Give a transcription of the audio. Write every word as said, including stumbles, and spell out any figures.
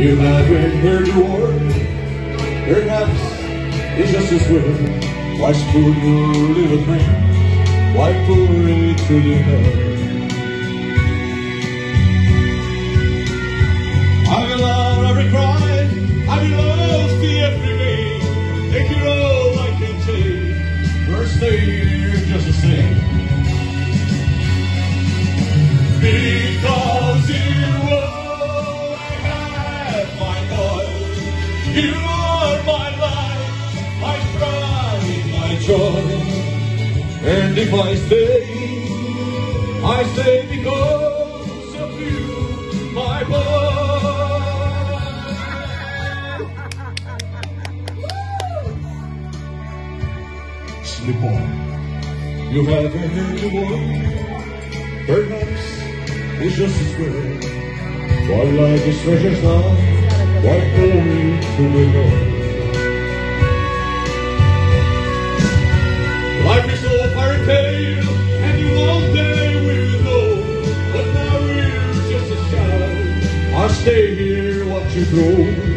You haven't heard the word, perhaps it's just as well. Why spoil your little dream? Why pour it to the heart? I will love every cry, I will love the every day. Take it all I can take, we're staying just the same. Because you are my life, you are my life, my pride, my joy. And if I stay, I stay because of you, my boy. Slip on, you haven't heard the word, perhaps it's just as well. Why life is precious now, why pour it to the Lord? Life is no fairy tale, and you one day will know. But now we're just a child, I'll stay here, watch you grow.